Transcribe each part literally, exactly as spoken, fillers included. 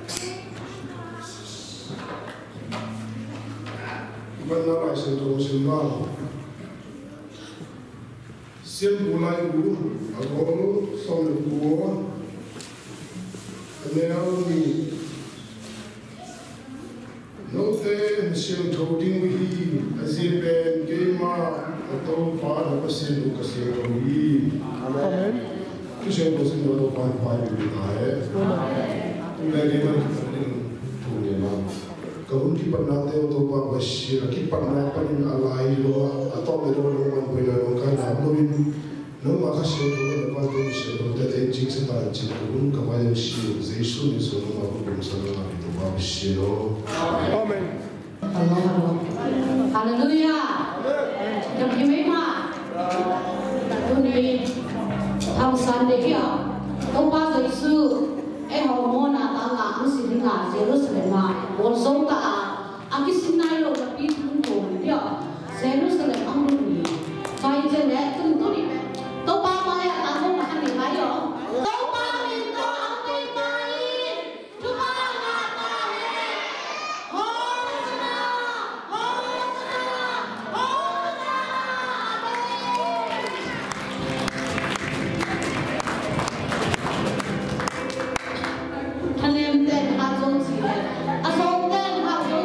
Vẫn nói lại sự tổ xin vào xin bù lại bù ở có xong được bù nếu thì nấu thế xin thấu tin với hi azir ben cái mà tôi phá nó có xin được cái xin thấu hi amen cái xin tôi xin nó phải phải bị tai đây đi mà tu ni mà Kau di pernah tahu tu apa bersih, lagi pernah apa ni alai lo atau mereka orang punya orang kan namun nama kasih tu kan apa tu bersih, tu ada encik setan encik tu, kau ada bersih, Yesus ni semua aku bersama itu bersih lo. Amen. Haleluya. Yang kelima, tu ni hamsan dia, kau pas Yesus. Eh hormona tanga mesti dengar Jerusalem ma bolsong ta aki sinai lo tapi thung thung dia Jerusalem amruni sai je le tung tu ni to pa ma ya ta ko ma ni mai yo to pa ni to amni mai tu ma na ta he hosna hosna hosna Hãy subscribe cho kênh Ghiền Mì Gõ để không bỏ lỡ những video hấp dẫn.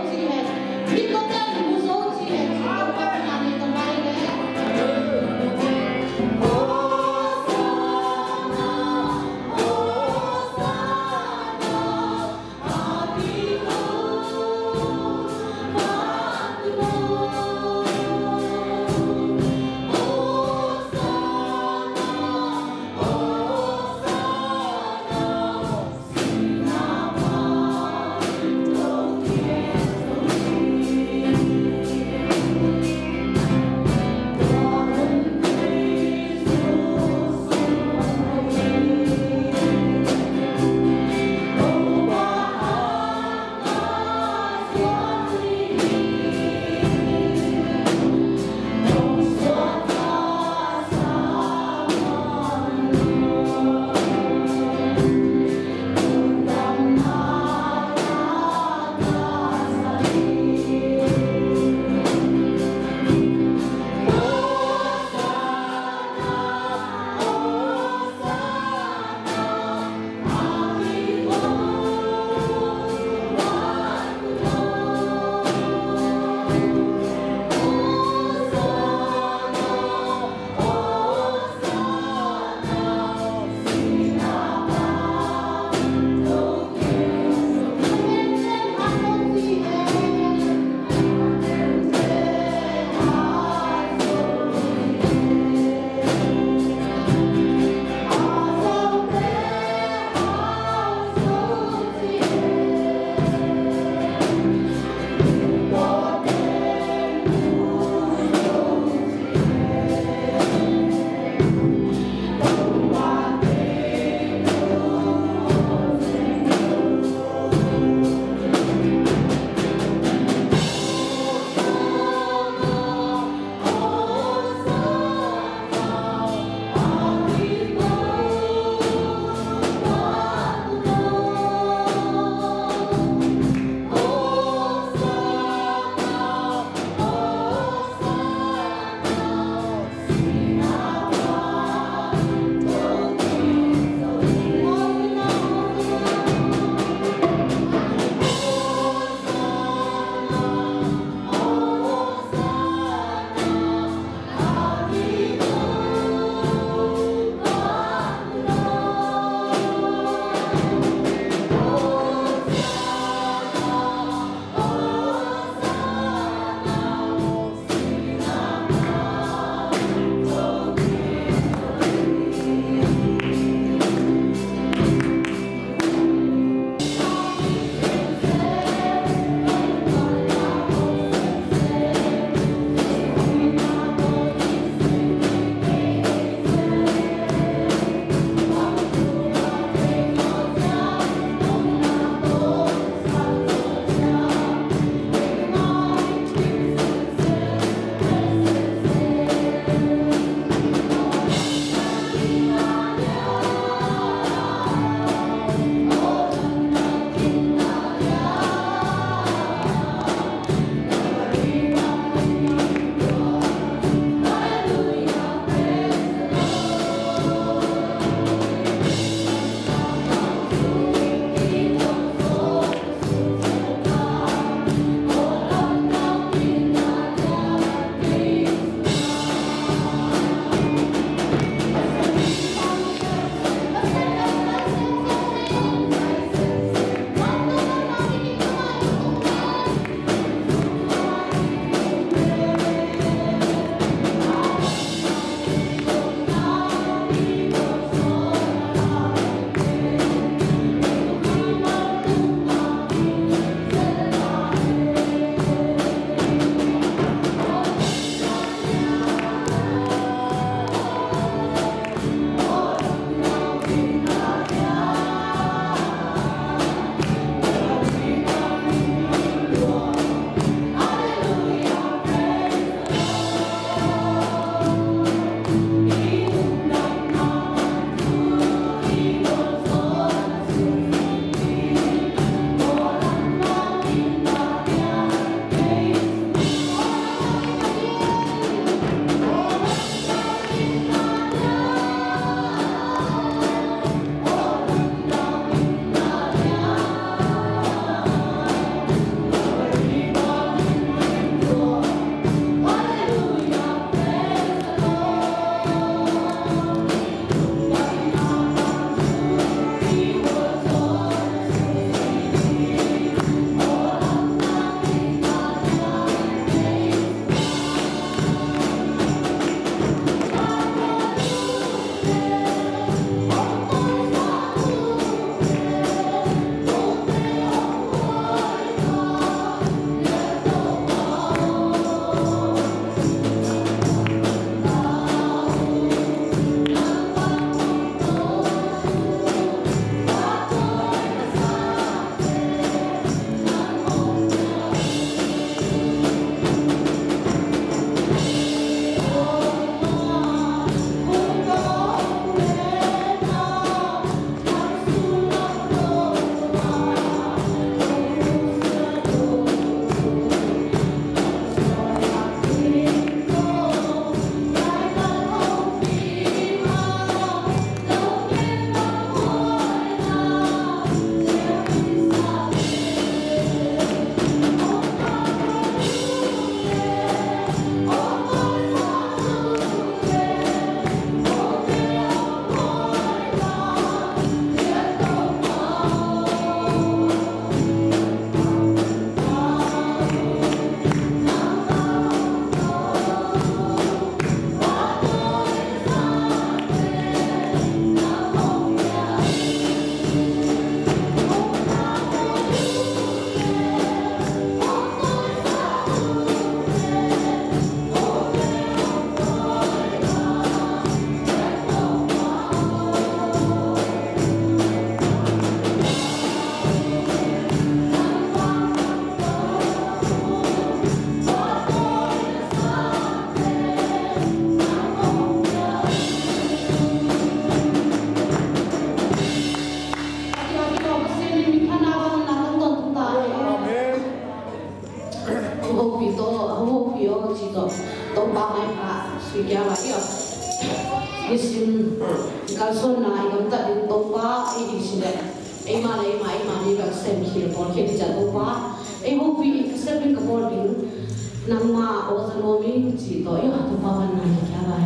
kia vậy à đi xin cái số này chúng ta đi tàu ba ấy đi xin đấy ấy mà ấy mà ấy mà đi gặp xem khi còn khi đi chợ tàu ba ấy bố vì xem đi cái bồn đi nằm mà ở trong nó mình chỉ tối ở tàu ba bên này kia vậy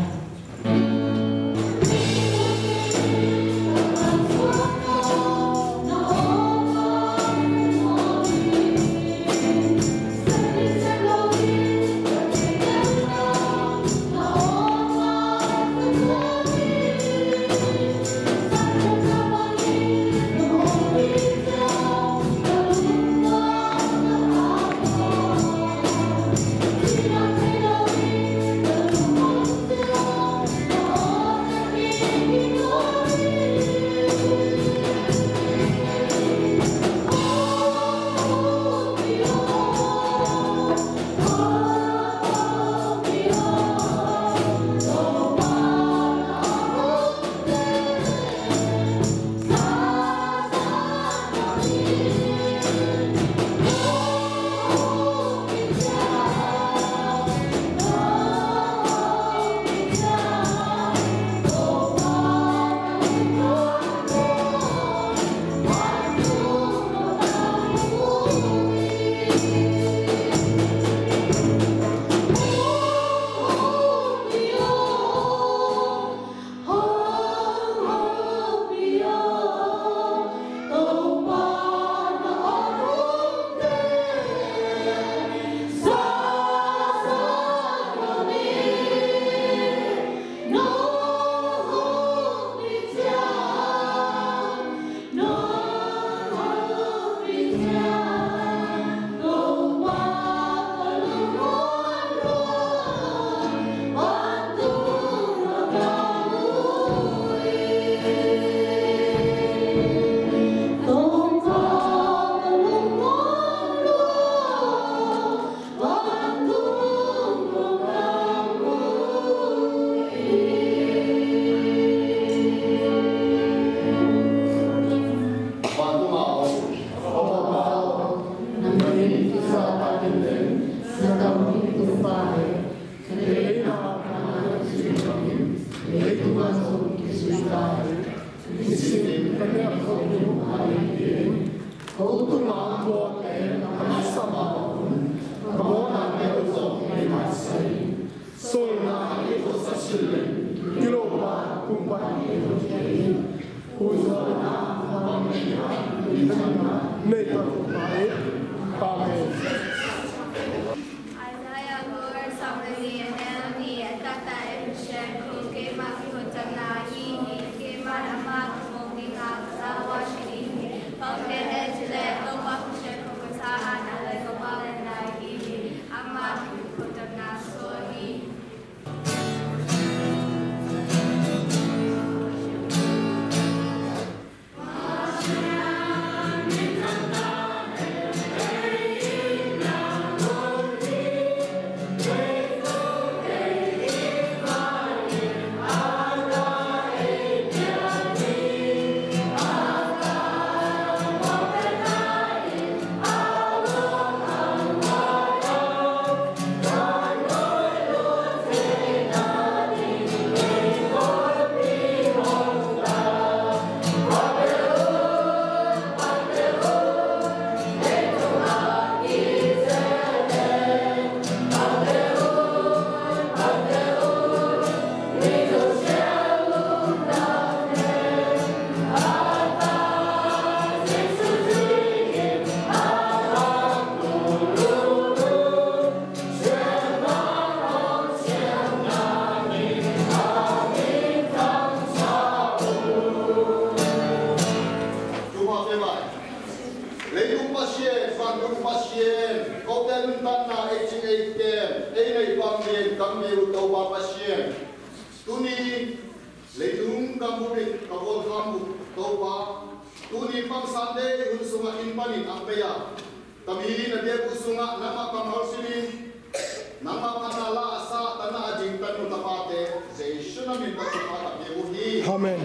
Amen.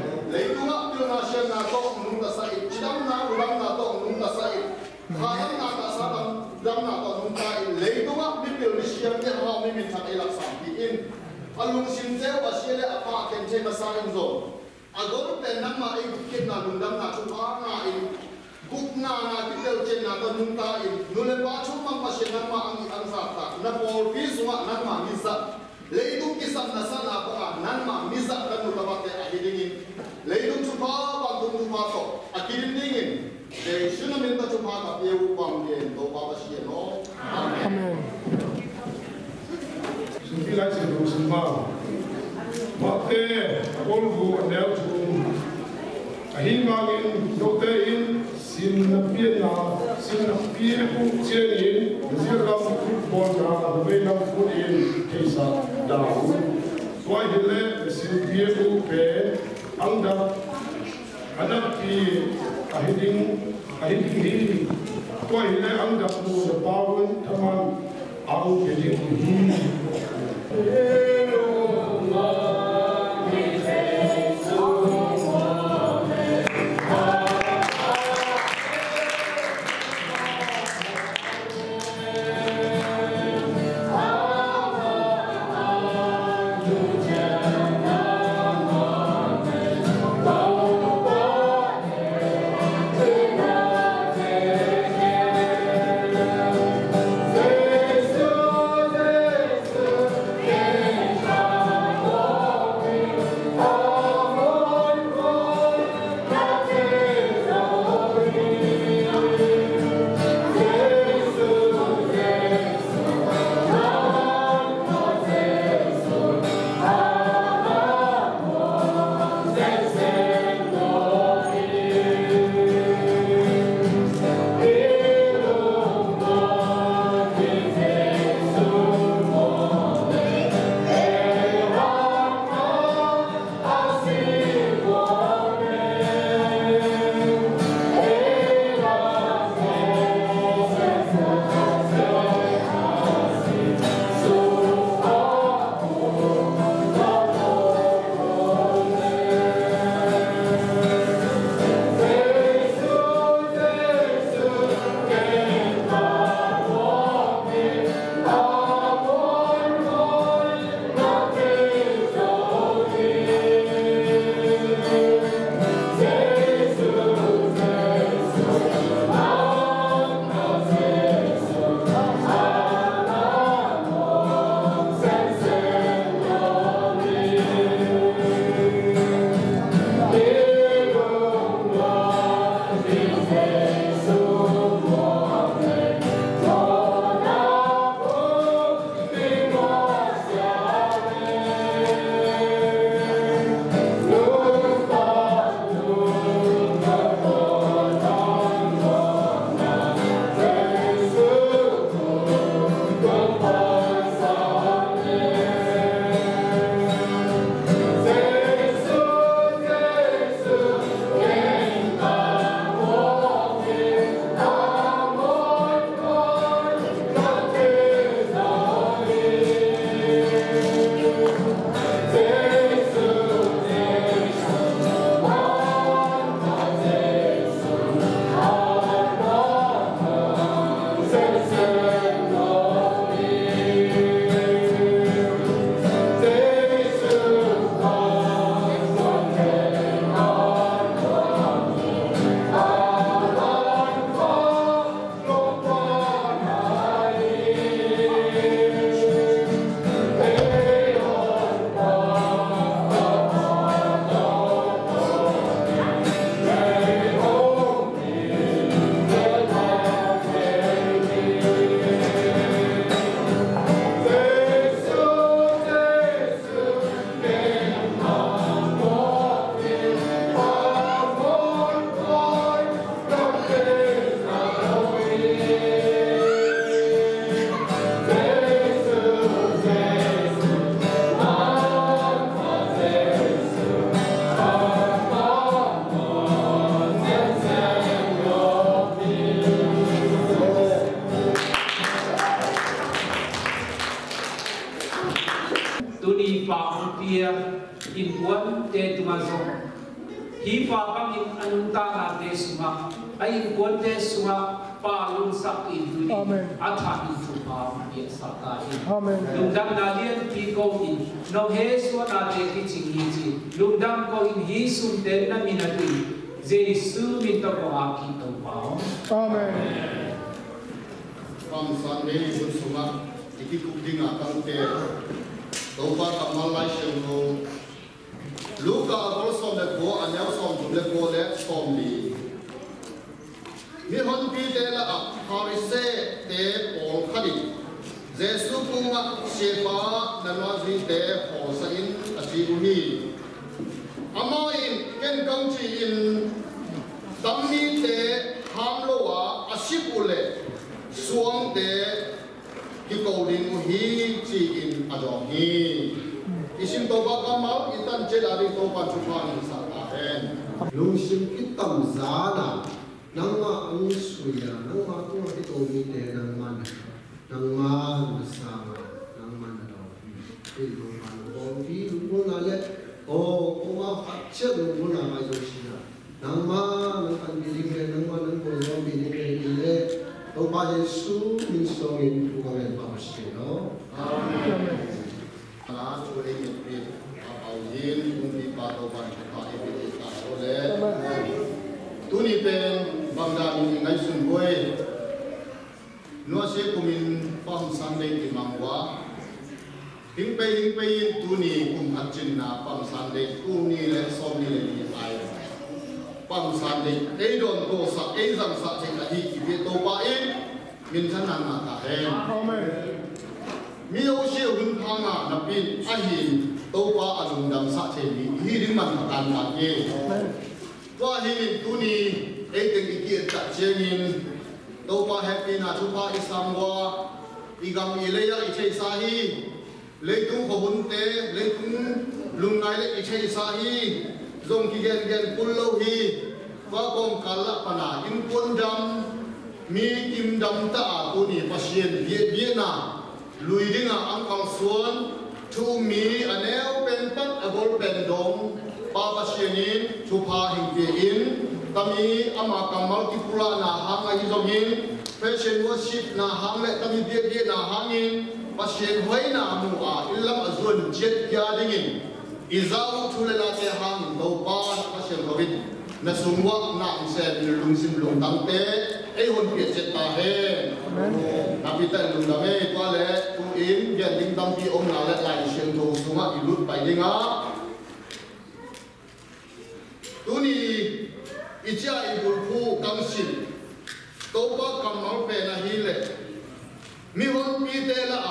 alung sim teu asiale apa ken che masalan zo agor pen nam ma e ken na lundam na chu pa na in guk na na kitel chen na ta nun ta in nule pa chu ma pa shen nam ma ang ang sa ta na por pi suma nan ma mi sa leidung kisam na sa na pa nan ma mi sa kan nu ta ba te a hidingin leidung chu pa pa tung chu pa to a kirin dingin de shuna min ta chu pa ka pe u pam de to pa ba shi no amen. Sufi lai se do sima mate olgu anel chu ahin mangin dote in sim na pia na sim na pia ku chen in zirgam football na ve na foot in keisa dau swai hele sim pia ku pe anda anak ki ahiding ahiding hi swai hele anda ku the power taman au ke hi in kuan te tumazo hi pa bang in anung ta na te suma ay in kuan te suma pa lung sak in tu ni a tha in chu pa ye sak ta in lung dam na lian pi ko in no he so na te ki ching hi chi lung dam ko in hi sum te na min a tu jesu min to ko a ki to pa amen pam san me sun suma iki ku ding a kan te to pa kamal lai shem no Luka ko som le ko anya som le ko le som li mi hon pi te la a pharise te pol khadi jesu kuma shepa na no zi te ho sa in a chi u ni ama in ken kang chi in dam ni te ham lo wa a ship u le suang te ki ko ding u hi chi in a do hi isim to ba kamal itan che la ri to pa chu pa ni sa ta hen lung sim ki tam za na nang ma ang su ya nang ma tu ki to ni te nang man nang ma na sa ma nang man na do ki lu man ko ki lu na le o ko ma pha che lu na ma yo shi na nang ma nang an bi ri ke nang ma nang ko yo bi ni ke ni le to ba yesu min so in tu ka me ba shi no amen na chu le ni pi a au yin kun bi pa to ban ka e bi ta o le tu ni pen bang da ni ngai sun boy no se kumin pam san le ki mang wa hing pe hing pe yin tu ni kum hat chin na pam san le tu ni le som ni le ni ai pam san le e don ko sa e zang sa che ka hi ki bi to pa e min than na ma ta he amen mi ô siêu hưng thang à nạp pin a hin tô qua a dùng đầm sa chế mi hi đứng mặt tàn tàn ye qua hi tu ni e tiếng ý kiến chặt chế min tô qua happy na chu pa isam wa igam i le ya i chei sa hi le tung ko bun te le tung lung ngai le i chei sa hi zong ki gen gen pul lo hi qua kong kala pana in pun dam mi kim dam ta tu ni pasien bie bie na lui dinga angkal suan thu mi aneu pen pat abol pen dom pa pa sienin thu pa hing ve in tami ama kamal ki pula na hang ai zongin fashion worship na hang le tami bia bia na hangin pasien hoi na mu a ilam azun jet kya dingin izau thu le la te hang do pa pasien covid na sungwa na sen lung sim lung dang te ai hon pia jet ta he Nabi tan lung dame kwa le tu in gen ding dam pi om na le lai shen tho sunga i lut pai dinga tu ni i cha i bul phu kam sin to pa kam mal pe na hi le mi hon pi te la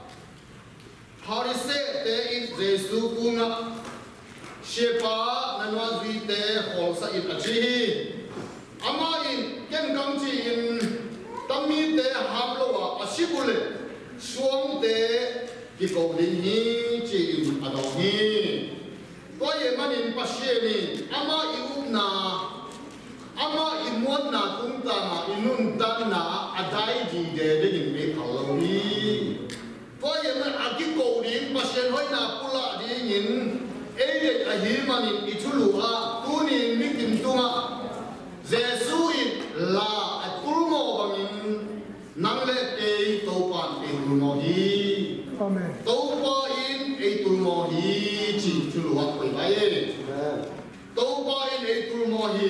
harise te in jesu kunga shepa nanwa zi te hol sa in achi ama in ken kam chi in tami te ham lo wa asibule suang te ki ko din hi chi in ado hi to ye manin pashe ni ama i up na ama i mon na tung ta ma inun tan na adai ji de de in me khalo hi to ye man aki ko din pashe hoi na pula di in e de a hi manin i chulu a tu ni mi kim tunga jesu in la akulmo bangin nang le te to pan te tulmo hi amen to pa in e tulmo hi chi chulu wa koi bai to pa in e tulmo hi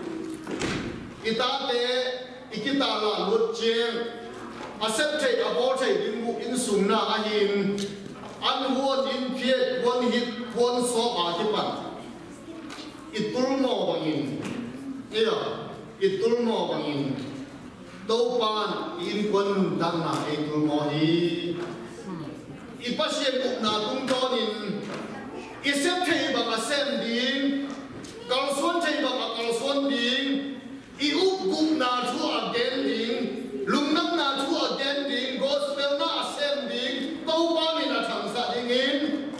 kita te ikita la lut chen accept te abor te ding bu in sum na a hin an won in phiet won hit won so a ti pan itulmo bangin ila itulmo bangin topan in kun dang na itulmo hi ipasien uk na tung tonin isep thei bang asem ding kalson thei bang kalson ding i up uk na thu again ding lungnam na thu again ding gospel na asem ding topan in a thang sa ding in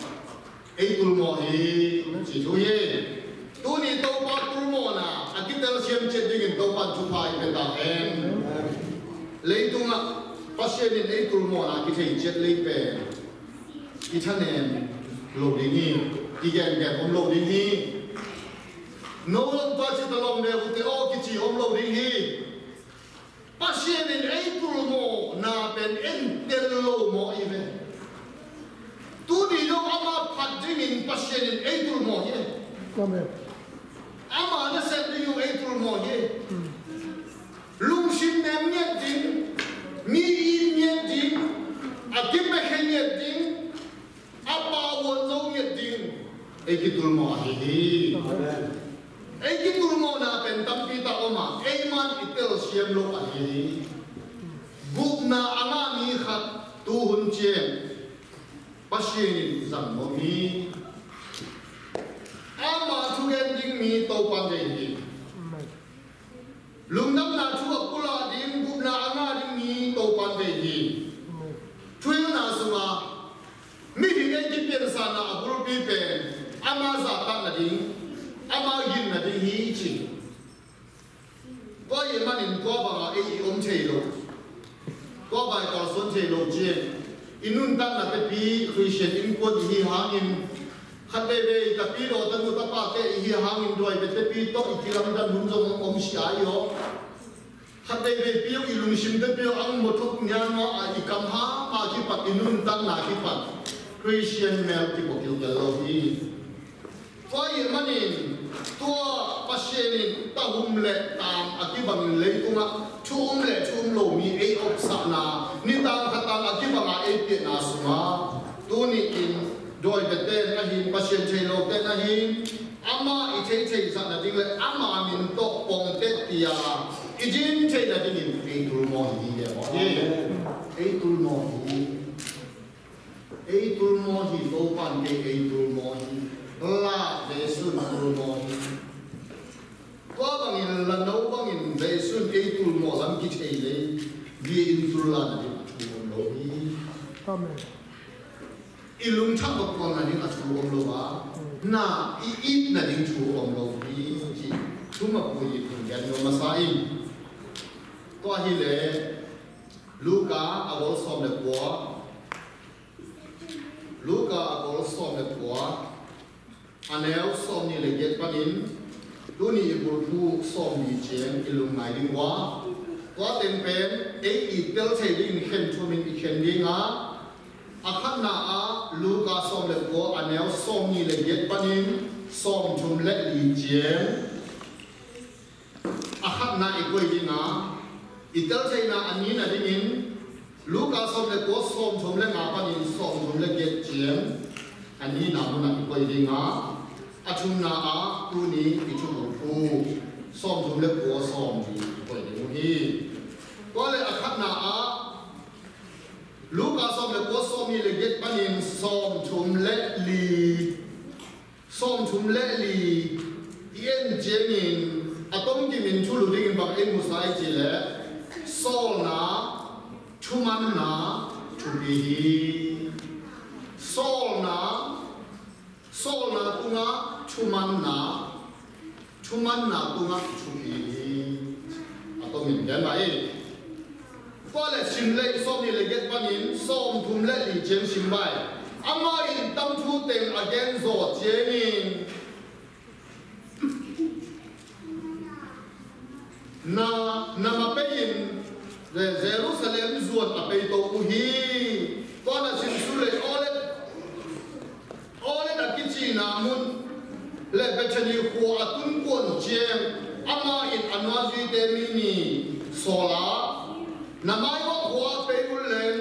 itulmo hi chi thu ye tu ni topa tulmo na akitel siam che ding topan chu phai pe ta hen leitunga pasien in ei tulmo na ki thei jet lei pe ki thanen lo ding hi ki gen gen om lo ding hi no long pa chi talom ne u te o ki chi om lo ding hi pasien in eitul mo na pen entelo mo ive tu di lo ama phating in pasien in eitul mo ye Amen. ama na set you eitul mo ye lung sim nem nyet ding mi in nyet ding akim me hen nyet ding apa won zo nyet ding eitul mo hi eitul mo na pen tam pi ta oma eiman itel siam lo a hi gup na anga mi khat tu hun chen pasien zam mo mi ama tu gen ding mi to pan de hi lung nam na chu akula ding gup na anga ding mi to pan de hi thui na suma mi hi gen ki pen sa na abul pi pen ama za ta na ding ama yin na ding hi chi có gì mà nhìn có bằng ấy ông thầy rồi có bài cỏ xuân thầy rồi chứ inun tan là cái pi Christian in quân hi hàng in khát bê bê cái pi rồi tan người ta pa cái hi hàng in rồi cái pi to ít làm tan đúng giống ông sĩ ai yo khát bê bê pi ông ilung sim tan pi ông một thuốc nhà nó ai cầm ha mà chỉ bắt inun tan là chỉ bắt Christian mel chỉ bộ kiểu cái lo hi có gì mà nhìn tua pasien ta hum le tam akibang le tunga chum le chum lo mi e op sana ni tam khatang akibanga e pi na suma tu ni in doi bete na hin pasien chei lo te na hin ama i chei chei sa na ding le ama min to pong te tia i jin chei na ding in e tul mo hi ye mo ye e tul mo hi e tul mo hi to pan ke e tul mo hi la de sun tul mo hi có bằng in lần đầu bằng in về xuân cây tu mỏ lắm cái thầy đấy vì in tu là để tu ông lô đi, amen. In lung chắc một con là những tu ông lô ba, na ít ít là những tu ông lô đi, chỉ tu mà bùi cũng nhận được mà sai. Có hi lệ, Luca áo xóm đẹp quá, Luca áo xóm đẹp quá, anh em xóm như là get panin. Tu ni ibu tu som di chen ilung ngai ding wa wa ten pen e i tel chei ding khen chu min i khen ding a akhat na a Luca som le ko anel som ni le yet panin som chum le li chen akhat na i koi ding a i tel chei na ani na ding in Luca som le ko som chum le nga panin som chum le yet chen ani na mu na i koi ding a achum na a tu ni i chu pu som thum le ko som di koi de hi ko le akhat na a Luca som le ko som ni le get panin som thum le li som thum le li yen jenin atom ki min chu lu ding ba en mu sai chi le sol na chuman na chu bi hi sol na sol na tunga chuman na chuman na tunga chubi ato min gan bai ko le sim le som ni le get panin som thum le li chen sim bai ama in tam thu teng again zo chenin na na ma pein de Jerusalem zuat a pe to u hi ko na sim su le ole ole da kichi na mun le bechani khu atun kon chen ama in anwazi te mini sola na mai wa khwa pe ulen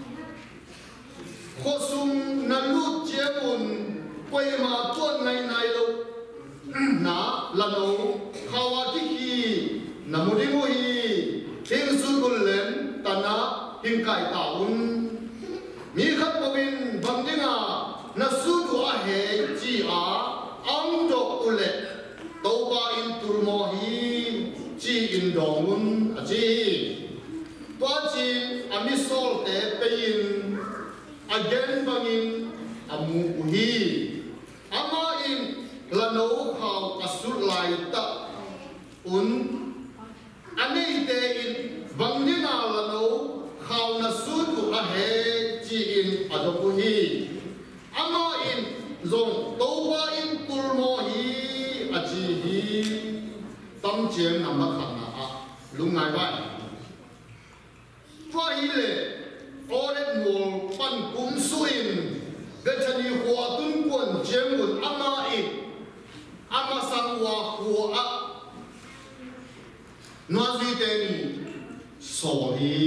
khosum na lut chemun koi ma ton nai nai lo na lano khawa ki ki na mudi mo hi tin su ulen tana hin kai ta un mi khat bawin bangdinga na su du a he chi a ang do ule to ba in turmo hi chi in dongun a chi to chi ami sol te pein again bangin amu hi ama in lano khau asur lai ta un ani te in bangdina lano khau na su du a he chi in adopu hi ama in zong toba in turmo hi achi hi tam chen nam khat na a lungai bai tua ile oret mol pan kum suin gachani huwa tun kon jemun ama i ama sangwa huwa noazui teni sorry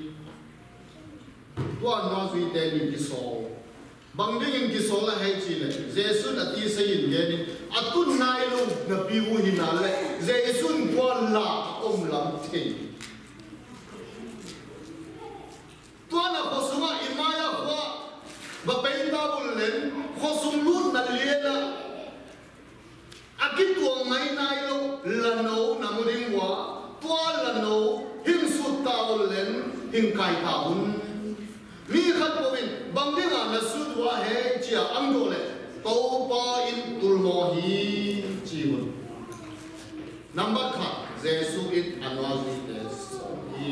tua noazui teni ki so bangding ki so la hai chi le jesu na ti sai in ge ni atun nai lu na pi hu hin ale jesu kwa la om lam the tua na khosuma imaya kwa ba penta bul len khosum lut na liena akit tuang mai nai lu la no na muring wa tua la no him su ta bul len him kai ta hun mi khat povin bangdinga na su tua he chia ang do le to pa in tul mo hi chiun number kha jesu it anwazi des hi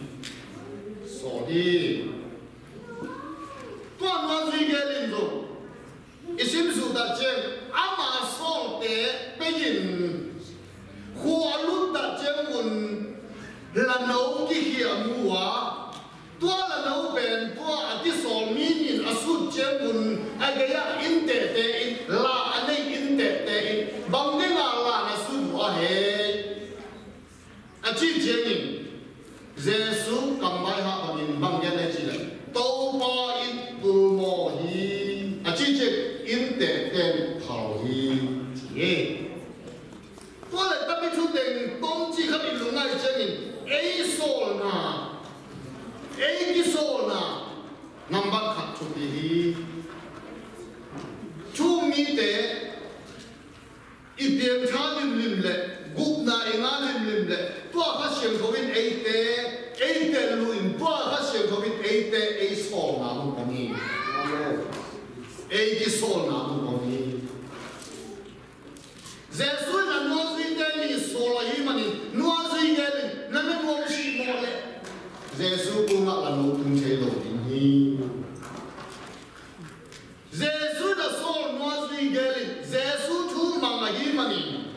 sorry to anwazi gelin do isim su da chen ama sol te peyin huwa lut da chen mun la no ki hi amua tua la no ben tua ati sol minin asut chemun agaya inte te in la ane inte te in bangdinga la na sud wa he achi jenin jesu kambai ha angin bangyan na chile to pa in tu mo hi achi che inte ten thau hi ye tua la tabi chu den tong chi khat in lungai chenin ei sol na ei ki sol na number khat chu ti hi chu mi te i pian tha lim lim le gup na inga lim lim le tua kha siam thovin ei te ei te lu in tua kha siam thovin ei te ei sol na mu pani amen ei ki sol na mu pani jesu na no zui te ni sol hi mani no zui gelin na me mo shi mo le jesu kunga la no tung che lo din hi jesu da sol no zui gelin jesu thu mama hi mani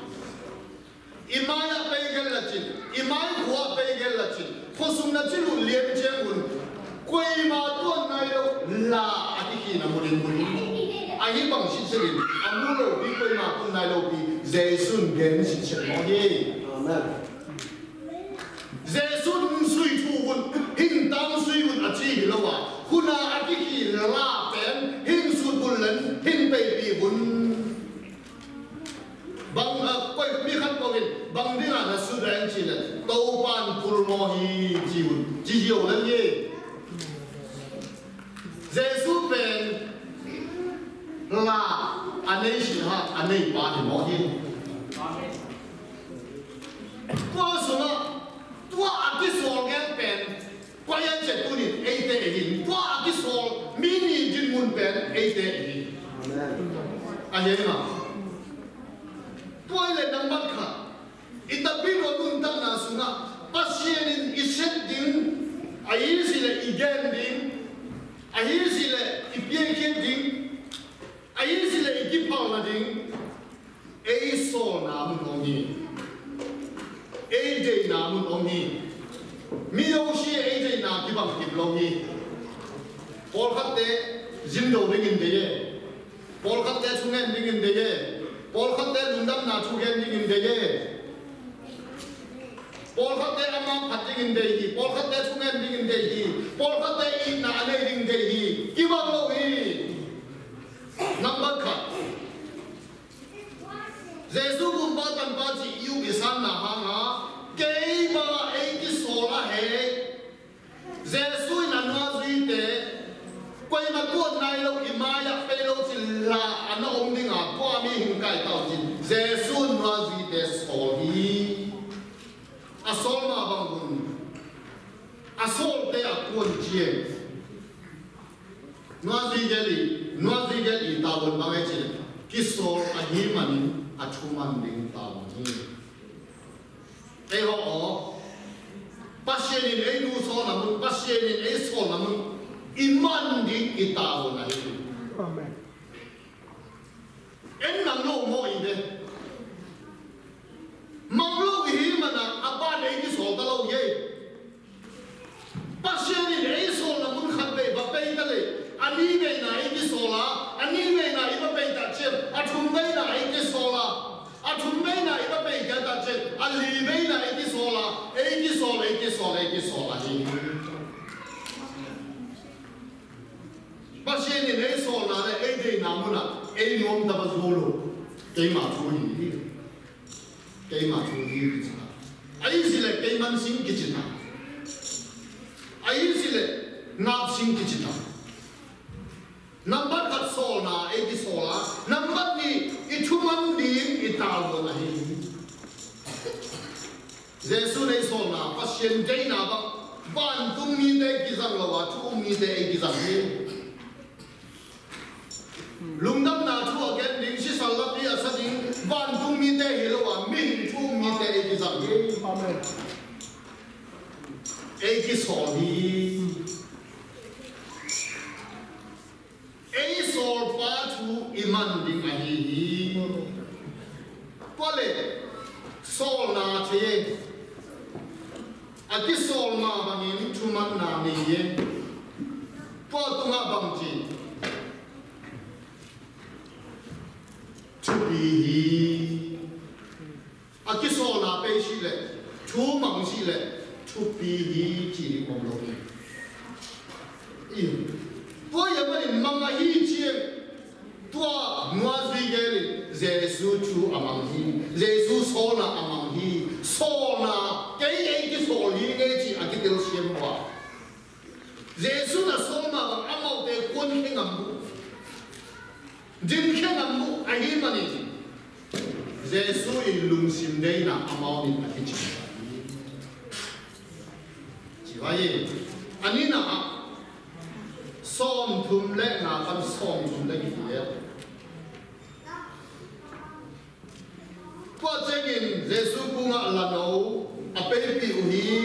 imaya pe gel la chin imai huwa pe gel la chin khosum na chilu liem cheun koi ma ton nai lo la ati ki na murin murin ai bang shi chirin amulo bi koi ma ton nai lo bi jesu gen shi chen mo hi amen jesu sui thu un hin tang sui un achi lo wa kuna ati ki la pen hin su bul len hin pe bi bun bang koi mi khat ko win bang ding na su ran chi le to pan pul mo hi ji un ji yo len ye jesu pen la anei shi ha anei pa ni mo hi amen tua so na tua ati sol gen pen kwa yan che tu ni ei te ei tua ati sol mini jin mun pen ei te ei amen aye ma tua le nang mat kha itabi ro nun ta na sunga pasien in iset din ai si le igen din ai si le ipien ken din ai si le ikipau na din ei sol na mun ongi ei de na mun ongi mi yo shi ei de na ki bang ki longi por khatte jin do bengin de ye por khatte chungen bengin de ye por khatte lundam na chugen bengin de ye por khatte ama phating de hi por khatte chungen bengin de hi por khatte i na ane ring de hi ki bang lo hi number khat jesu bum ba tan ba chi yu bi san na ha nga kei ba ei ki sola he jesu na no zui te koi ma tuat nai lo imaya pe lo chi la ana om ding a kwa mi hin kai tau chi jesu no zui te sol hi a sol ma bang bun a sol te a kun chie no zui geli no zui geli ta bun ba chi ki sol a hi mani a chuman ding ta ni ei ho o pasien in ei nu so na mun pasien in ei so na mun iman di kita ho na hi amen en nang lo mo i de mang lo hi mana apa nei ki so ta lo ye pasien cái nhóm ta bắt zolo cái mà chú ý cái mà chú ý cái gì ấy gì là cái man sinh cái gì nào ấy gì là nạp sinh cái gì nào nắm bắt cắt sổ na ấy cái sổ là nắm bắt đi ít chú man đi ít tao rồi này Giêsu này sổ na phát hiện cái nào bằng van tung mi đây cái rằng là wat chú mi đây cái rằng đi lung đâm na chú cái đình sĩ sal lập đi asa đình van tung mi đây hiểu là mình chú mi đây cái rằng đi Amen. ấy cái sổ đi ấy sổ phá chú iman đình anh đi có lẽ sổ na thế à cái sổ mà bằng những chú man na này có tung á bằng gì chú bì à cái sổ na bây xí lệ chú mang xí lệ chú bì chỉ đi công lộc yêu tôi giờ mình mang cái hi chiên tôi nói gì cái này Giêsu chú amang hi Giêsu sổ na amang hi sổ na cái ấy cái sổ hi cái chỉ à cái điều xiêm hoa Giêsu là sổ na bằng amau để quân cái ngầm bu dính cái ngầm bu ai hi mà này Giêsu lùng sim đây là amau này cái chỉ chỉ vậy anh ấy na xóm thum lệ na con xóm thum lệ cái gì qua chân in Giêsu cũng là nấu à bên bị uhi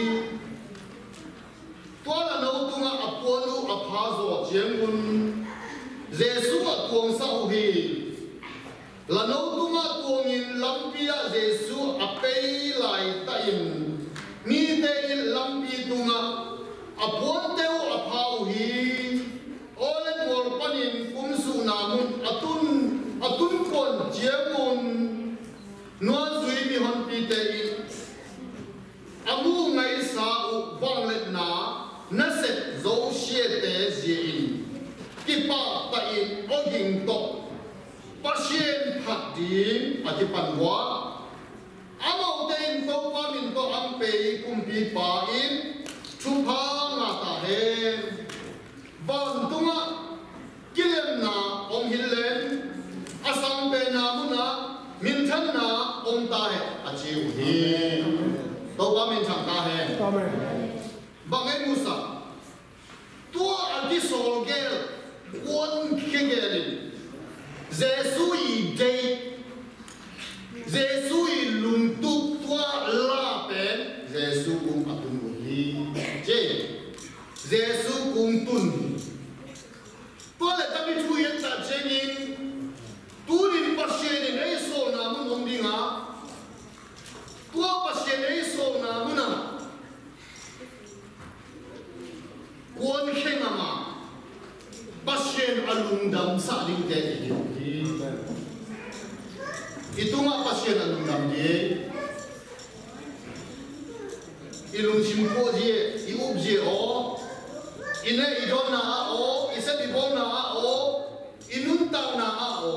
qua là nấu cũng là quân lu à phá gió chiến quân Giêsu là tuồng sa uhi là nấu cũng là tuồng in lâm bia Giêsu à bên lại ta in ni te in lâm bia cũng là à quân teo à phá uhi ole mor panin kum su namun atun atun kon chiến quân nói duy mi hòn pi te in amu ngày sa u vang let na na set zo xie te zi in ki pa ta in o ging to pa xien phat din a ki pan wa amau te in to pa min to am pe kum pi pa in chu pha nga ta he van tunga kilem na om hilen asam pe na mu na min thân na ông ta है अच्छी हुई तो क्या min thân ta है bangai musa तो अति सोलगेल वन केगेली Giêsu i dei Giêsu i lung tu tua la pen Giêsu cũng atun huhi je Giêsu cũng tun tôi là ta biếthui ta chengin tu ni pasien ni ei so na mun ong dinga tu pasien ei so na mun na kon khenga ma pasien alung dam sa ding te hi itunga pasien alung dam ye ilung sim ko je i up je o ine idona o isa dibona o inun tang na o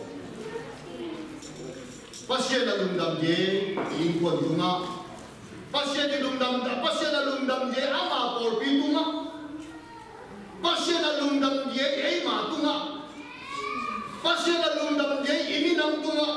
pasien na lungdam je in kon tunga pasien ni lungdam pasien na lungdam je ama por pi tunga pasien na lungdam je ei ma tunga pasien na lungdam je ini nam tunga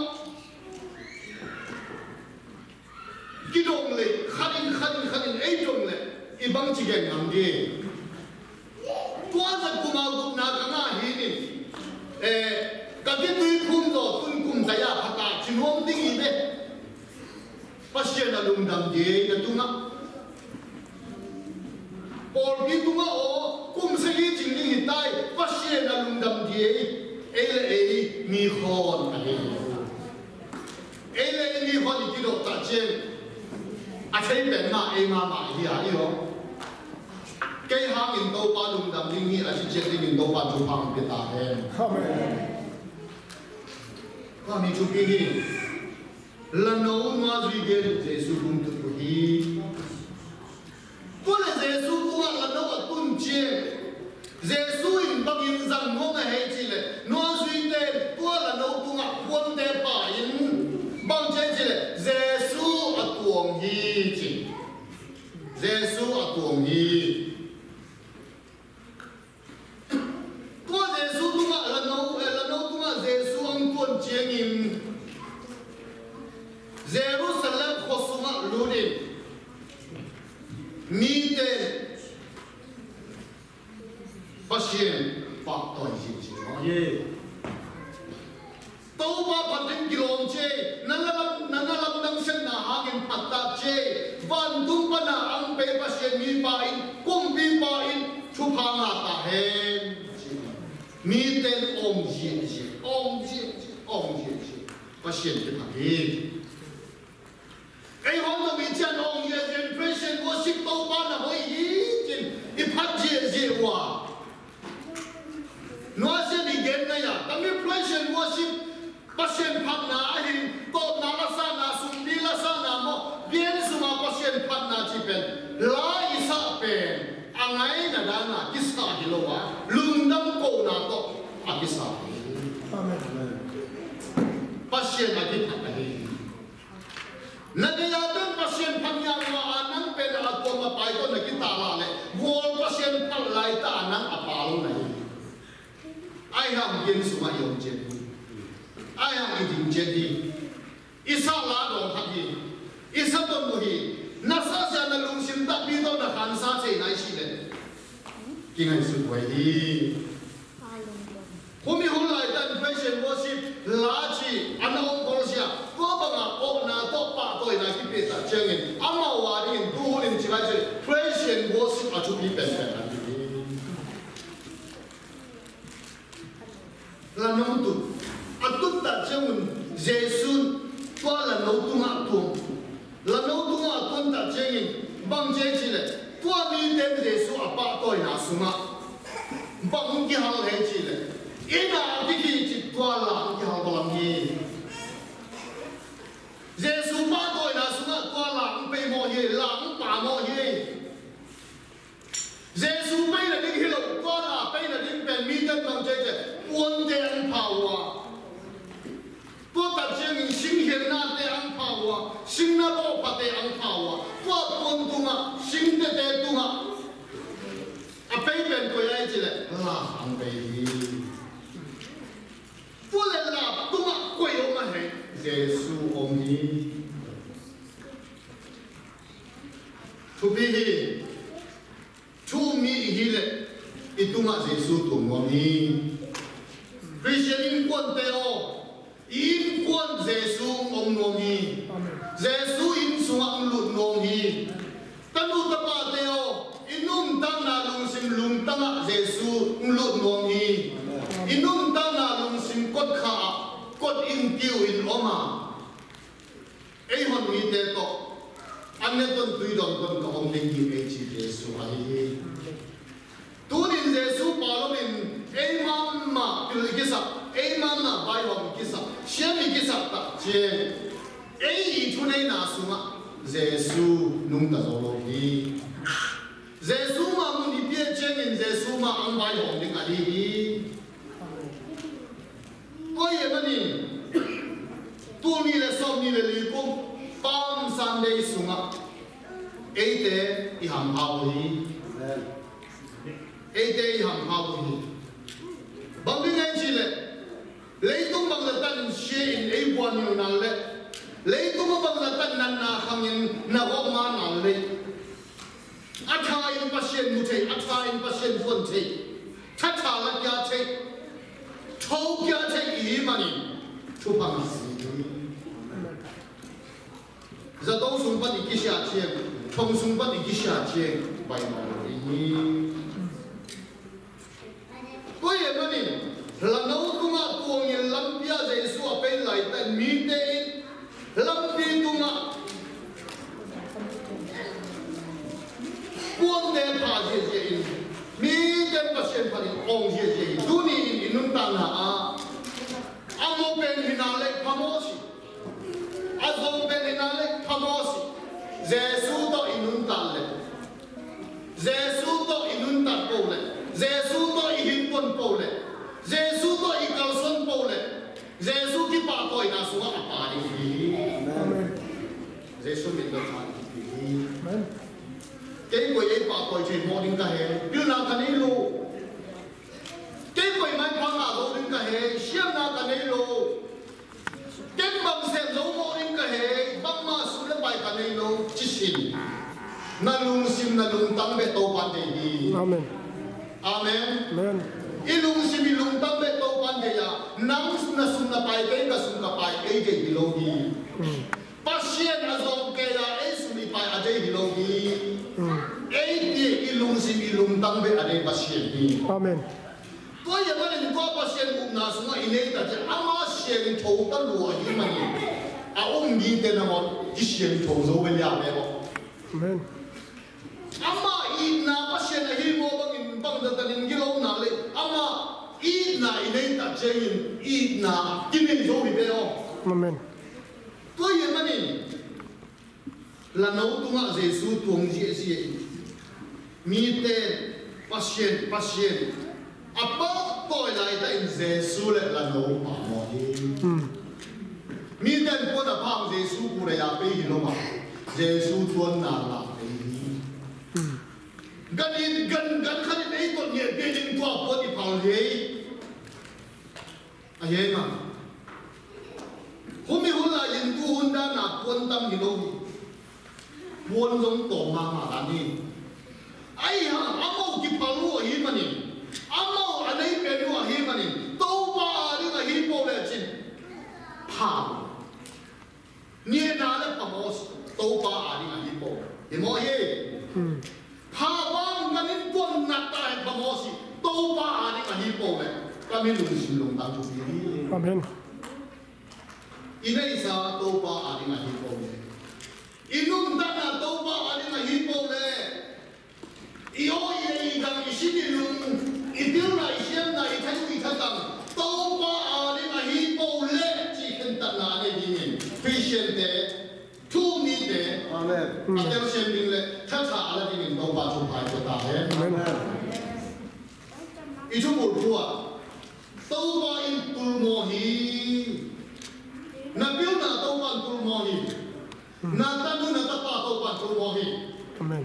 kidong le khanin khanin khanin ei dong le ibang chi gen nam je tua za kuma gup na ka na hi ni eh ka ti tui khum do tun kum ta ya phata chinom ding i be pasien na lungdam je na tunga por bi tunga o kum se gi ching ding hi tai pasien na lungdam je ei le ei mi khon a hi ei le mi khon i ti do ta chen a thei ben ma ei ma ma hi a i ho cái hang in đâu ba lùng đầm linh hi, anh chị in đâu ba chụp hàng bị tạt hen. Có mình chụp cái gì? Lần đầu mà duy cái Giêsu cũng tự của hi. Có lẽ Giêsu cũng là lần đầu ở tuần chiên. Giêsu in bằng in rằng ngô ngày hay chi lệ, nó duy tên, có là tuồng hi chỉ Giêsu ở tuồng hi có Giêsu tung ạ là nấu là nấu tung ạ Giêsu ông tuần chiếng im Jerusalem khó sung ạ lưu đi mi tên bác sĩ bác tội gì gì tàu ba phần đến kilo chế nâng lâm nâng lâm nâng sen na hangin patat chế van tung pa na ang pe pa siya mi pa in kum pi pa in chupa nga ta hen mi ten om ji ji om ji ji om ji ji pa siya ti pa hi cái hôm đó mình chân ông như generation worship tàu ba là hơi ý trên ít phát triển gì hòa nói sẽ đi đến này à tapi generation worship pasien phát na hin to na la sa na sum đi la sa na mo bien suma pasien phát na chỉ pen la isa pen angai na da na kisa hilowa lundam ko na to akisa amen pasien na di phát hi Nagayatan pasien panyama anang peda atko mapai ko nakitala le wall pasien palai ta anang apalo na ai ham yin suma yong chen ai ham iding chen di isa la dong khat hi isa don mo hi nasa sa na lung sim ta pi do na khan sa che nai si le kingai su wai hi Kumi hulai dan pasien worship laji anong kolsia ko banga ko na to pa to na ki pe ta chengin ama wa rin du hulin chi lai che pasien worship a chu pi pen pen na ti la no tu atut ta chengun jesu ko la no tu ma tu la no tu ma tu ta chengin bang je chi le ko mi den jesu a pa to na suma bang ki hal he chi le ina diki ci twala ki hawalam ni Jesu ba toy na sunga twala pe mo ye lang pa mo ye Jesu pe na dik hilo twala pe na dik pen mi tan bang je je won de ang pawa to ta jeng in sing hian na de ang pawa sing na bo pa de ang pawa to pon tunga sing de de tunga a pe pen ko ye ji le la ang pe Phu lên là tung ạ quay ông mà hẹn Giê-xu ông hi Thu bi hi Thu mi hi lệ I tung ạ Giê-xu tung ông hi Christian in quân teo In quân Giê-xu ông ông hi Giê-xu in sung ạ lụt ông hi Tân lụt ta ba teo Inum tăng na lung sim lung tăng ạ Giê-xu lụt ông hi Inum tăng na lung sim cốt khả cốt in tiêu in oma ấy hòn mi tê to anh nên tuân tùy đòn tuân có ông nên gì ấy chỉ Giê-xu ấy tu nên Giê-xu bảo lo mình ấy mà mà cái cái sao ấy mà mà bài học cái sao xem cái sao ta chế ấy ý chú này na suma Giê-xu nung ta rồi đi Giê-xu mà muốn đi biết chơi nên Giê-xu mà ăn bài học đến cái gì có gì mà nè, tu ni là xong ni là lý công, Palm Sunday sunga, ấy thế đi ham hao đi, ấy thế đi ham hao đi, bằng cái ngay chi lệ, lấy tung bằng là tan xuyên ấy quan nhiều năng lệ, lấy tung bằng là tan nan na khang in na góc ma năng lệ, athai in pasien mu thei, athai in pasien phun thei, thắt thà là kia thei. Thâu kia chạy ý mà nè chụp bằng gì giờ đâu xung quanh cái xả chiên không xung quanh cái xả chiên bài mà đi có gì mà nè là nấu tung ạ tuồng nhìn lâm bia dây xua bên lại tận mi tê lâm bia tung ạ quân đen phá dễ dễ mi den pasien phani ong je je duni inun tan na a amo ben hinale phamosi azom ben hinale phamosi Jesu to inun tan le Jesu to inun tan po le Jesu to ihin pon po le Jesu to ikal son po le Jesu ki pa ko ina suwa apa ni amen Jesu min do cái quỷ ấy bảo quỷ chuyện mò đến cả hệ đưa nào cả này lô cái quỷ mai quăng à lô đến cả hệ xiêm nào cả này lô cái bằng xem dấu mò đến cả hệ bằng mà xuống lên bài cả này lô chỉ xin na lung sim na lung tăng bê tô pan thế đi Amen. Amen. Amen. Ilung sim ilung tăng bê tô pan thế ya nang na sum na bài cái ka sum na bài cái cái đi lô đi pasien azong kaya ay sumipay ajay hilogi. Ay di ilung sim ilung tang be ajay pasien ni. Amen. Ko ya man ko pasien kum na sunga inay ta je ama sien thou ta lu hi mani. A um gi te na mo ji sien thou zo be ya be mo. Amen. Ama i na pasien na hi mo bang in bang da ta nin gi lo na le ama i na inay ta je in i na kinin zo bi be o. Amen. Tôi hiện mà nè là nấu tung ạ Giêsu tuồng dễ dễ mi tên patient patient à bao tôi lại tại Giêsu lại là nấu mà mò đi mi tên quân là phàm Giêsu của đại à bây giờ mà Giêsu tuôn là là gần in gần gần khăn in ấy còn nhẹ bên in tua quân đi phàm gì à vậy mà hôm nay hôm nay yên tu hôm nay là quan tâm gì đâu, quan tâm tổ mà mà là gì, ai ha, amo kịp bao nhiêu hi mà nè, amo anh ấy bên nhiêu hi mà nè, đâu ba đi là hi bao lệ chín, phàm, nhẹ nào là phàm ô, đâu ba đi là hi bao, thì mọi gì, phàm vang cái nên quân nát tại phàm ô gì, đâu ba đi là hi bao lệ, cái mình lùng xin lùng tăng chút gì. Amen. Inay sa topa ari nga hipo le. Inunda na topa ari nga hipo le. Iyo iya igang isinilung itil na isyan na itang itatang topa ari nga hipo le. Chicken na ane dingin. Patient de, two need de. Amen. Atel siyembing le. Chacha ala dingin topa chupay ko tayo. Amen. Ito bultua. Topa in pulmohi. Na bill na taupan pulmohi, na tanu na tapa taupan pulmohi, Amen.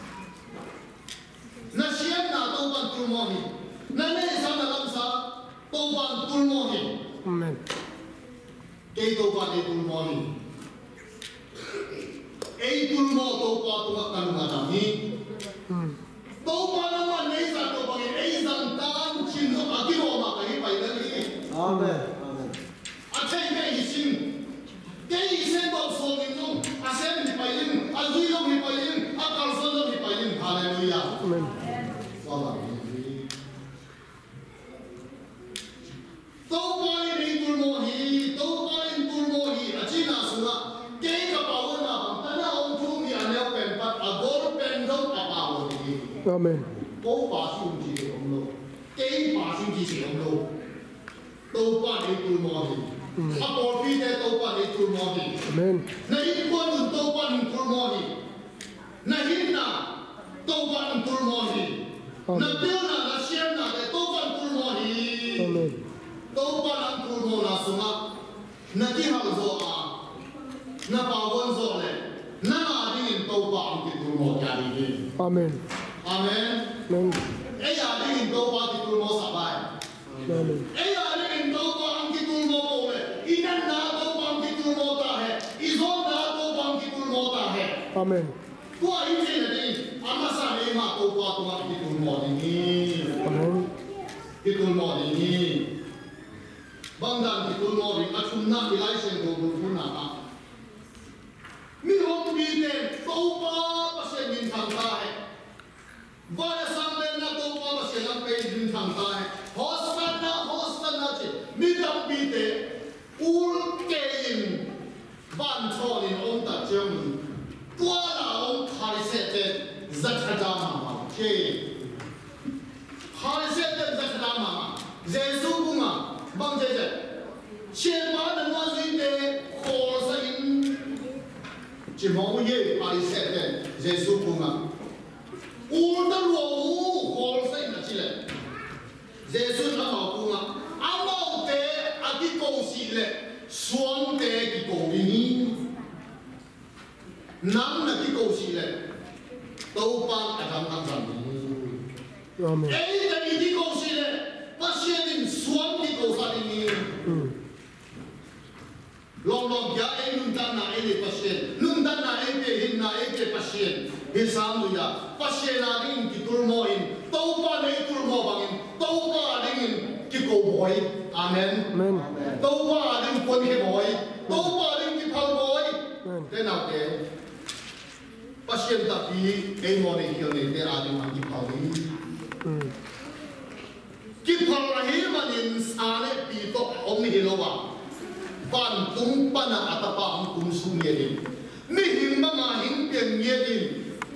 na siyam na taupan pulmohi, na nesa na lamsa taupan pulmohi, Amen. kay taupan ay pulmohi, ay pulmo taupan tunga kanunga kami, taupan naman nesa taupan ay isang tan chinso akiro makahipay na ni. Amen. At ay may isin, kay isin daw songin nung, asen hipayin, azuyong hipayin, at kalsonong hipayin. Hallelujah. Amen. Taupain ay tulmohi, taupain tulmohi, at sinasuna, kay kapawan na bang tanawang tumi anaw penpat, agor pendong kapawan ni. Amen. Kau pasung ji ông lô, kay pasung ji ông lô, taupain ay tulmohi. Apor pide taupan ay tulmohi. Amen. Na inkwan ng taupan ng tulmohi. Na hina taupan ng tulmohi. Na pilna na siyem na ay taupan tulmohi. Amen. Taupan ang tulmo na suma. Na tihang zoa. Na pawon zo le. Na adingin taupan ang titulmo karihin. Amen. Amen. Amen. Ay adingin taupan titulmo sabay. Amen. Ay adingin taupan ang titulmo po le. Inan na taupan titulmo tahe. Izon na taupan titulmo tahe. Amen. Kung ayun siya natin, ama sa may matuwa tunga titulmo nini. Amen. Titulmo nini. Bangdan titulmo rin at sumna ilay siya gugulpo na ka. Mihong biten, taupa pa siya bintang tahe. Vaya sampai na taupa pa siya ng kayo bintang tahe. Hostan na, hostan na siya. Midang bite, ulkein ban chonin ông ta châm qua là ông khai sẽ tên rất là đam mà chê khai sẽ tên rất là đam mà Giêsu cũng à bằng thế thế trên má đừng nói gì thế khó sẽ in chỉ mong gì khai sẽ tên Giêsu cũng à uống ta lúa u khó sẽ in là chỉ lệ Giêsu nó bảo cũng à ám bảo thế à cái câu xì lệ xuống thế cái cổ đi nam là ki ko si le to pa adam ang zam Amen. ei da ki ko si le pasien in suam ki ko sa ni long long ya ei nun dan na ei pasien nun dan na ei pe hin na ei pe pasien hi sam lu ya pasien na ding ki tur mo in to pa nei tur mo bangin to pa ding ki ko boy amen Amen. to pa ding pon ki boy to pa ding ki phal boy thế nào thế bác sĩ tập đi cái món này kiểu này để ăn được ăn kịp phao đi kịp phao là hi mà nhìn xa này bị tóc ông này hiểu không van tung pan à ata pa ang tung sung ye đi mi hình mà ngà hình tiền ye đi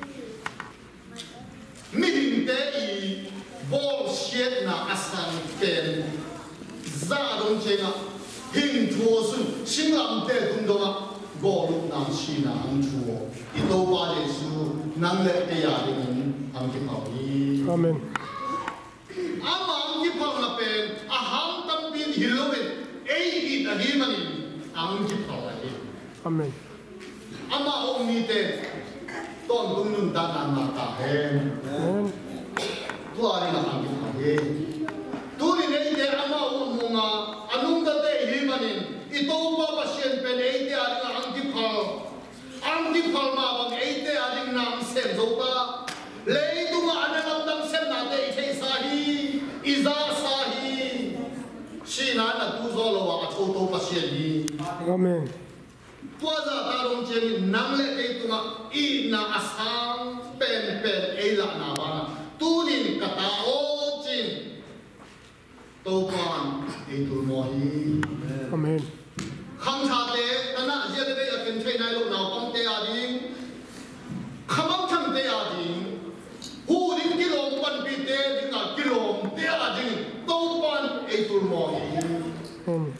mi hình thế i bullshit na asang tiền ra đông chơi ngà hình thua sun sinh làm thế tung đâu mà go lúc nam chi na ang chuo ito pa Jesu nang le te ya ding ang ki pau ni Amen. ama ang ki pau na pen a ham tam bin hilowen ei ki ta hi mani ang ki pau ai Amen. ama ong ni te ton tung nun ta na na ta hen Amen. tu ari na ang ki pau he tu ni nei te ama ong mo nga anung ta te hi mani ito pa pasien pen ei te ari na ang ki pau ang di palma bang eite ading nam sem zota lei tu ma anang dam sem na te ithei sahi iza sahi shina na tu zo lo wa cho to pasien ni Amen. tua za ta rong chen nang le ei tu ma i na asang pen pen ei la na ba tu nin ka ta o chin to pan ei tu mo hi Amen. kham cha te ana je le ya ken thai nai lo naw pom te a ding khamam tham te a ding hu ding ki lom pan pi te ding a ki lom te a ding to pan e tur mo hi Amen.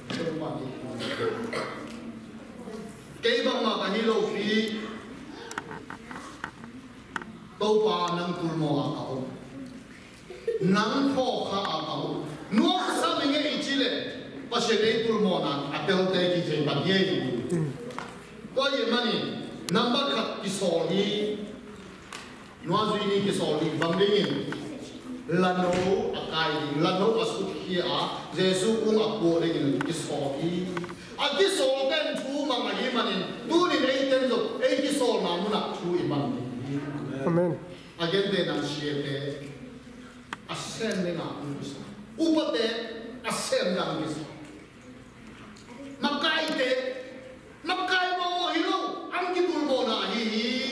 ke bang ma ka hi lo fi to pa nang tur mo a ka o nang pho kha a ka o no sa me nge i chile pasien ei tur mo na apel te ki thei pa ye ni ko ye mani number khat ki so hi no zui ni ki so hi bang ding lano akai lano asu hi a jesu kung akbo ding ki so hi a ki so ten thu ma ma hi mani tu ni ei ten zo ei ki so na mu na thu i man Amen. again de na shie te ascend na upate ascend na ki makai te makai mo hilo ang gitul mo na hi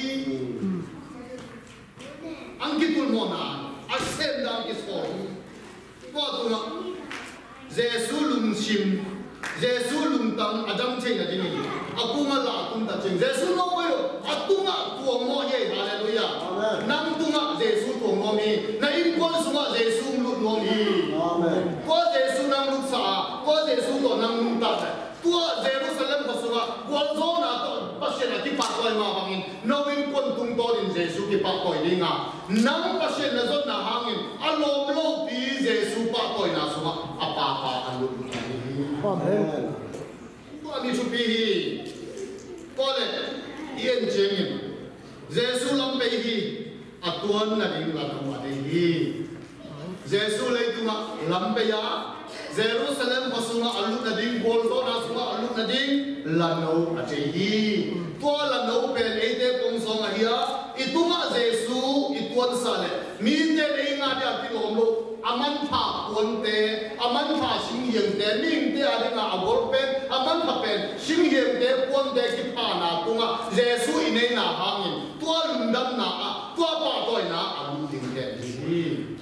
ang gitul mo na asem da ki so ko tu na jesu lung sim jesu lung tam adam che na ding aku ma la tum ta chen jesu no ko yo atunga tu mo ye hallelujah amen nam tunga jesu tu mo mi na in ko suma jesu lu no mi amen ko jesu nam lu sa ko jesu to nam lu ta tua Jerusalem basura walzona to pasien ati patoi ma bangin knowing kon tung to in Jesu ki patoi dinga nang pasien na zot na hangin alom lo pi Jesu patoi na suma apa pa alu Amen. to ami chu pi hi pole ien jengin Jesu lam pe hi atuan na ding la kam ade hi Jesu le tu ma lam pe ya Jerusalem pasuma alu na ding bolzo na suma alu na ding lano ajehi to lano pen ete pongso nga hiya ituma Jesu ituan sale mi te nei nga dia pilom lo aman pha konte aman pha sing yeng te ning te ari nga abol pen aman pha pen sing yeng te pon te ki pha na tunga Jesu inei na hangin to lundam na a to pa toy na alu ding te hi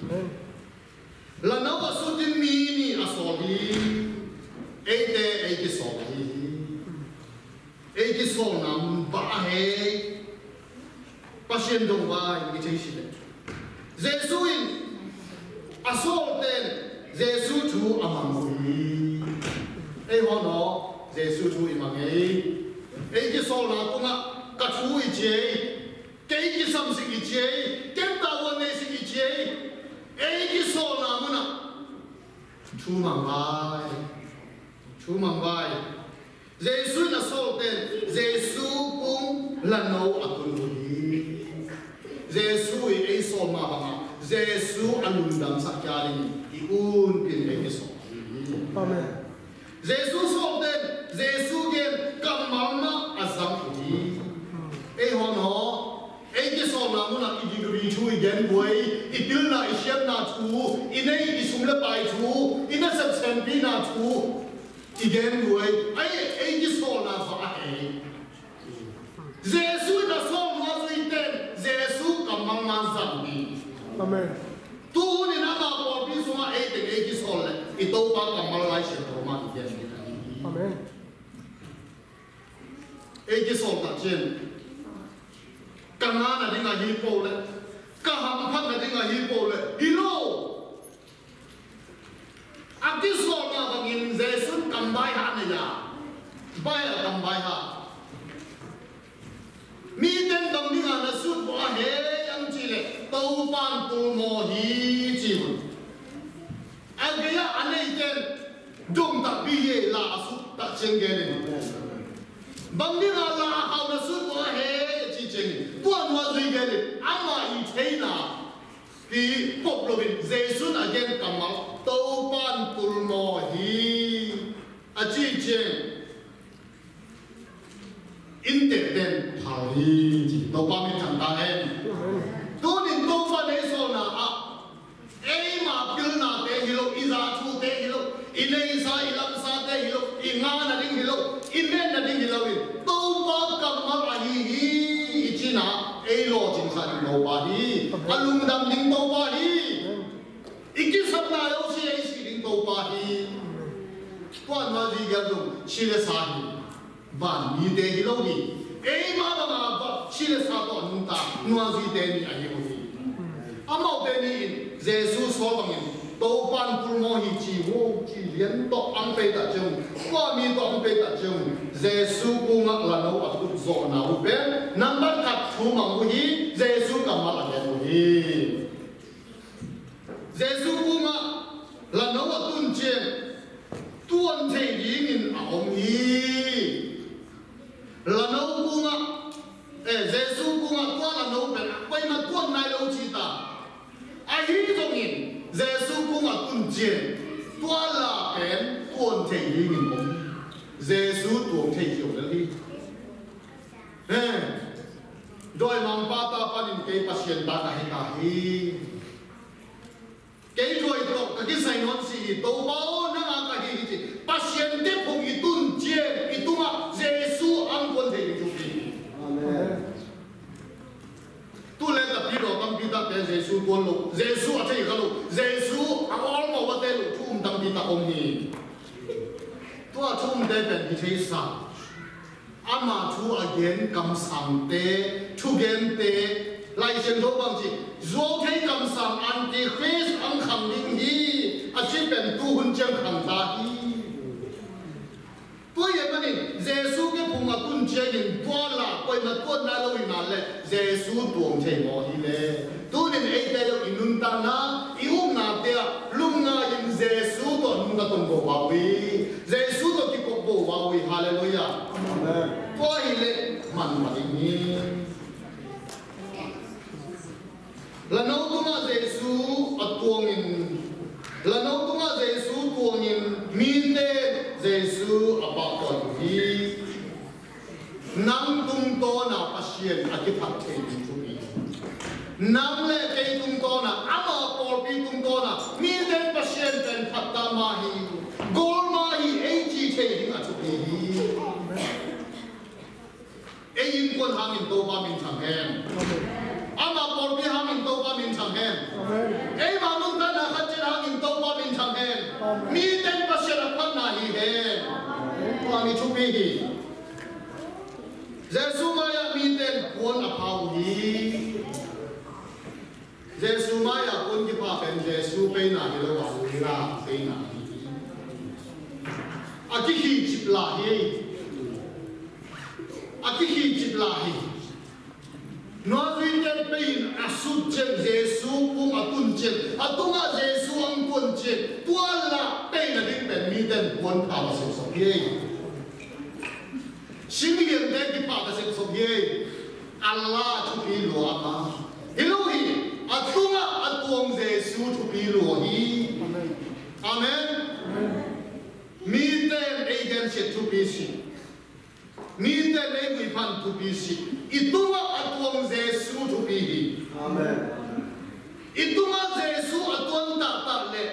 lano asu din mi ni asoli ete ete soli ete sol nam ba he pasien dong ba ni chei si Jesu in asol ten Jesu tu amangoi e hono Jesu tu imangai ete sol na tunga ka chu i che ke ki sam si i che kem ta won ne si i che Egi so na muna chu mang bai chu mang bai Jesu na so ten Jesu kung lano atun hi Giêsu anun dam sakya ni iun pin ei so Amen. Giêsu so den Giêsu gen kamal na azam ni ei hon ho ei ki so na mu na ki ri chu gen boi itil na isiam na chu inei isum le pai chu ina sab sem pi na chu igen boi ai ei ki so na fa ei Giêsu na so ma zui ten Giêsu kamal na zam ni Amen. tu ni na ma ko bi so ma ei te ei ki so le i to pa kamal lai se to ma ki gen Amen. ei ki so ta chen Kanga na dinga hipo le, kaham phat na dinga hipo le, hilo. Aki so na bangin Giêsu kambai ha na ya, bai kambai ha. Mi ten dam dinga na sut bo he yang chi le, tau pan tu mo hi chi mu. Agaya anei ten dum ta bi ye la su ta cheng ge ne. Bang dinga la ha na sut bo he tuan wa zui gele ama i theina ki pop lovin Giêsu na gen kamal to pan pul mo hi a chi chen in te den phali ji to pa mi thang ta hen tu nin to pa ne so na a ei ma pil na te hilo iza thu te hilo inei sa ilam sa te hilo inga na ding hilo imen na ding hilo to pa kamal a hi hi na ei lo jing sa ni lo ba hi alung dam ding to ba hi iki sab na yo si ei si ding to ba hi tuan ma ji ga dum si le sa hi ban ni de hi lo ni ei ma ba ma ba si le sa to nu ta nu a ji de ni a hi ho hi amao de ni Giêsu so bang ni to ban pul mo hi chi wo chi lian to ang pe ta chung kwa mi to ang pe ta chung Giêsu ku ngak la no a tu zo na u be number kat thu ma mu hi Giêsu kam ma la ke mu hi Giêsu ku ngak la no a tun chen tuan the yi min a ong hi la no ku ngak eh Giêsu ku ngak kwa la no be pai ma tuan nai lo chi ta a hi zong in Giêsu ku ngak tun chen tua la pen tuan the yi min ong Giêsu tuồng thầy hiểu đến đi, rồi mang ba ta ba nín cái patient ta cái cái hi, cái rồi đó cái sai non gì, tàu bao nó là cái gì chứ, patient tiếp phong ít tuần chia, ít tuần à, Giêsu ăn quân thầy chụp đi, tu lên tập đi rồi tâm đi ta cái Giêsu quân lục, Giêsu ở đây cái lục, Giêsu ăn all mà vật đây lục, chum tâm đi ta ông hi. Tua chum de ben ki thei sa ama thu again kam sam te thu gen te lai chen tho bang chi zo thei kam sam anti christ ang kham ding hi a chi ben tu hun chang kham ta hi tua ye bani Giêsu ke phung ma kun che nin tua la koi ma tuan na lo na le Giêsu tuong thei mo hi le tu nin ei te lo inun ta na i um na te lung na in Giêsu to nung ka ton go wa wi Giêsu to ki ko bo wa wi hallelujah amen tua hi le man ma ni la no tu ma Giêsu atuang in la no tu ma Giêsu tuang in mi te Giêsu apa kon hi nang tung to na pasien a ki phak thei ni chu ni nang le ke tung to na ama por pi tung to na mi den pasien ten phat ta ma hi gol ma hi ei chi thei hi a chu hi ei in kon hang in to ba min chang hen ama por pi hang in to ba min chang hen ei ma nun ta na khat chen hang in to ba min chang hen mi den pasien a phat na hi hen kwa mi chu pi hi Giêsu maya mi ten kuan a phau hi Giêsu maya kun ki pa pen Giêsu pe na hi lo wa wi la pe na hi a ki hi chip la hi a ki hi chip la hi no wi ten pe in a su chen Giêsu kum a tun chen a tunga Giêsu ang kun chen tua la pe na ding pen mi ten kuan pa la so so hi Sinh hiện đến cái bảo cái sự sống gì Allah chú ý lo mà Elohi atunga atuang Giêsu lùa hi amen mi tên ấy gen sẽ thu bi si mi tên ấy người phan thu bi si ituma atuang Yesu thu bi hi amen ituma Yesu atuang ta ta le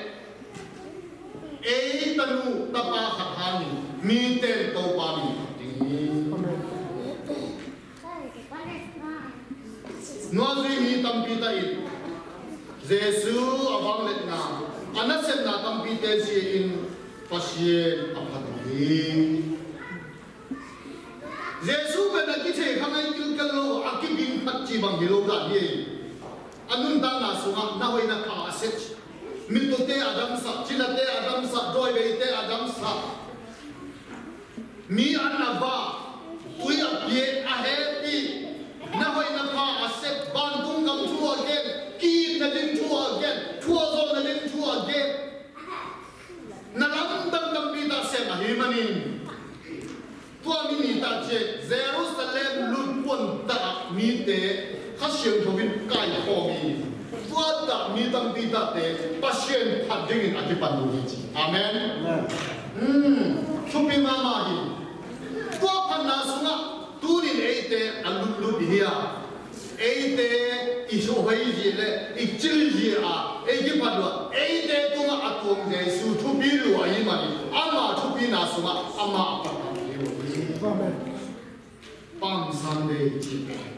ấy tanu tapa khathani mi tên tàu ba mi nói gì mi tâm pi ta in Yesu abang let na anak sen na tâm pi te si in pasien apani Yesu ben na kiche khamai kil kalo akibin phat chi bang hilo ka ni anun ta na sunga na hoi na ka aset min to te adam sa china te adam sa doi be te adam sa mi anava ui apie a happy na hoi na pa aset ban tung kam thu again ki na din thu again thu zo na din thu again na lam dam dam bi ta se ma hi manin tua mi ni ta che Jerusalem lun pon ta mi te kha siang thovin kai ho mi tua ta mi dam bi ta te pasien phat ding in akipan du chi amen hmm chupi ma ma hi tua phan na sunga turin eite alut lut hiya eite iso hoi ji le ikchil ji a eiki padwa eite tunga atom Yesu thu bi lu ai mani ama thu bi na suma ama apata amen pam Sunday ji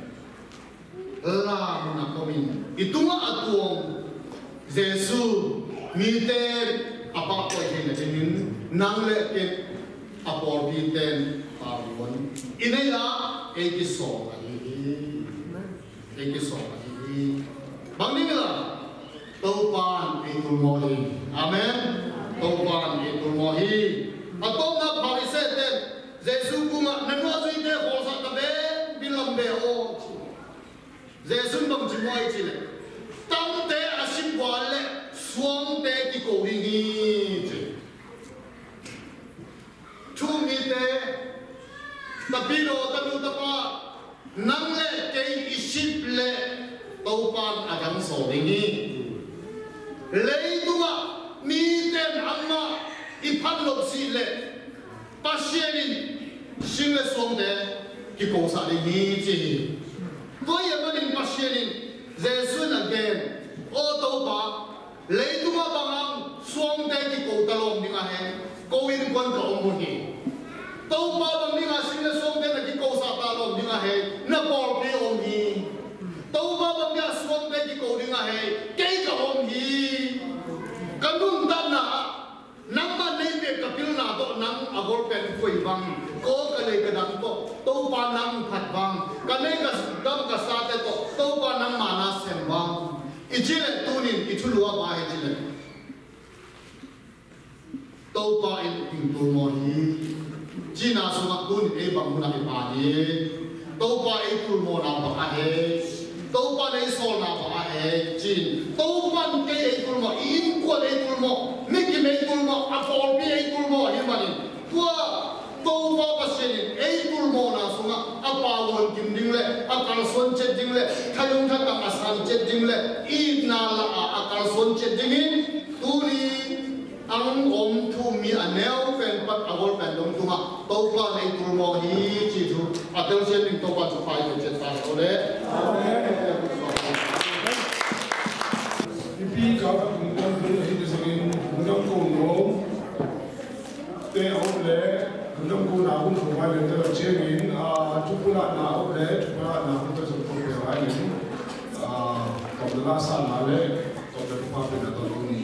la na komi itunga atom Yesu mi te apa ko ji na jinin nang le ke apor bi ten Pawon ini ya eki so lagi eki so lagi bang ni lah taupan itu mohi amen taupan itu mohi atau nak pariseten Yesus kuma nenua sih deh kosa tabe bilang beo Yesus bang cimoi cile tam te asim wale suang te kiko hingi cumi te tapi lo tanu tapa nang le kei isip le taupan agam so ringi lei tunga mi ten amma ipan lop si le pasienin sing le som de ki ko sa ringi ji to ye manin pasienin Yesu na gen o taupa lei tunga bangang som de ki ko talom ninga he ko in kon ka om ni tau pa bang ni nga sing na som de na ki ko sa ta lom ni nga he na por pi om hi tau pa bang ya som de ki ko ni nga he ke ka om hi kanun ta na nang ma nei pe ka pil na do nang agor pen koi bang ko ka le ka dang to tau pa nang phat bang ka nei ka dam ka sa te to tau pa nang ma na sem bang ichile tunin ichulua ba he chile tau pa in ping tu mo hi Cina sumak tun e bangun ake pagi, taupa e tulmo na pakai, taupa e sol na pakai, cin, taupa ke e tulmo, inkol e tulmo, miki e tulmo, apol pi e tulmo himani, tua taupa pasenin e tulmo na sunga, apawon kim dingle, akal son chet dingle, kayung kata asan chet dingle, idna la akal son chet dingin, tuni ang om tu mi anel pen pat agol pen dong tu ma tau pa nei tu mo hi chi tu atel sen ning to pa chu pai ke chen ta so le pi ka ka kum dong tu hi de sing dong ko no te om le dong ko na bun ko ba le te che min a chu pula na om le chu pula na bun to so ko ke ba ni a ko la sa na le to de pa pe na to ni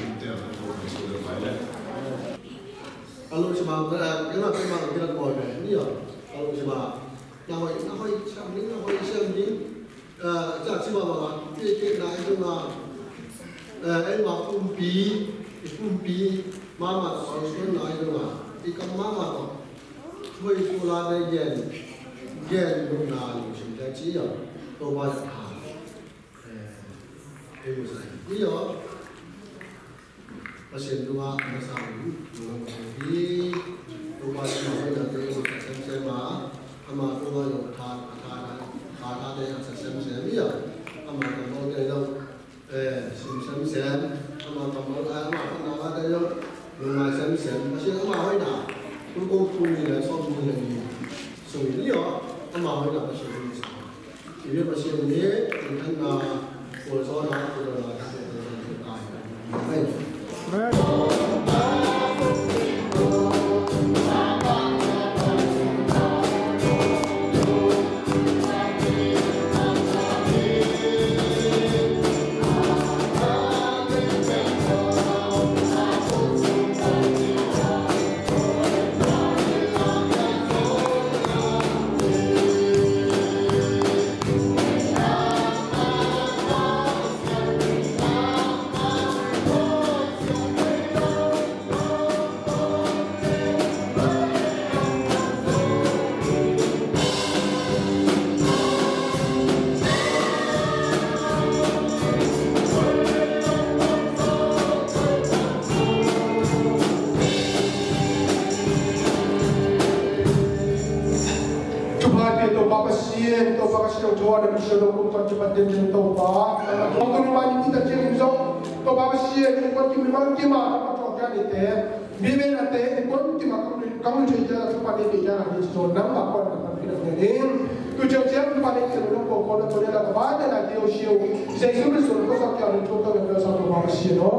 kalau sebab kenapa memang tidak boleh ni ya kalau sebab yang hoi yang hoi siam ni yang hoi siam ni eh jadi sebab apa dia dia nak itu nak eh emak umpi umpi mama kalau sudah nak itu nak ikan mama tu hoi pula ada yen yen guna lu sini jadi ya tu banyak hal eh itu saja ni ya pasien dua masalah dua kali dua semua yang dari sem sema ama dua yang thang thang thang thang dari sem sem ya ama kalau dia dah xem xem xem mà tầm mà mà con nào ở đây đó nhưng mà xem xem mà xem mà hỏi nào cũng cũng cũng như là xong như là gì xong như vậy mà hỏi nào mà xem như sao thì biết mà xem như thế thì thân là của số nó của là các cái cái cái Tuhan dan bersyukur untuk cepat dan taubat. Waktu rumah kita cium zong, to bapa sia ni kon kim memang kima apa to kan ite. Bibe na te kon kima kamu kamu cerita cepat ini jangan di zon nam apa kan kita ni. Tu jauh jauh cepat ini sebelum kau kau nak belajar apa ada lagi usia. Saya sudah suruh kau sakit orang tua kau belajar satu bapa sia no.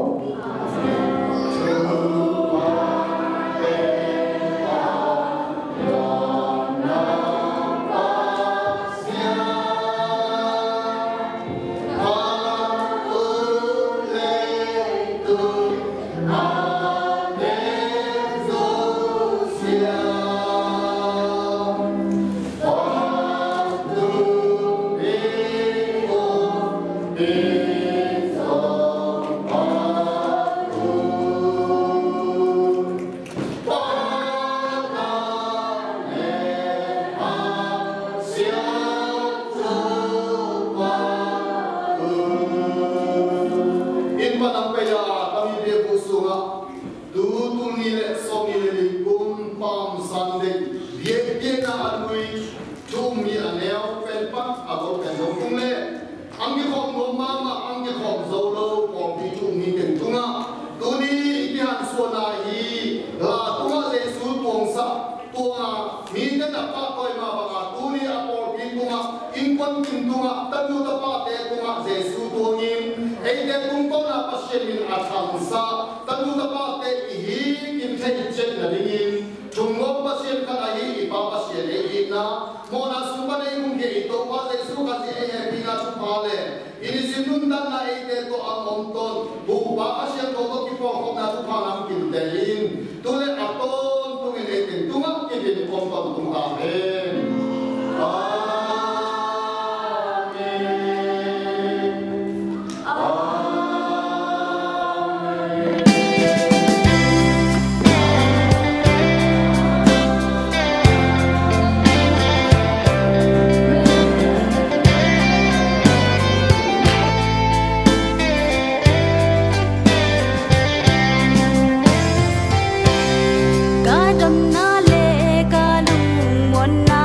Kadam na le kalung mon na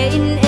in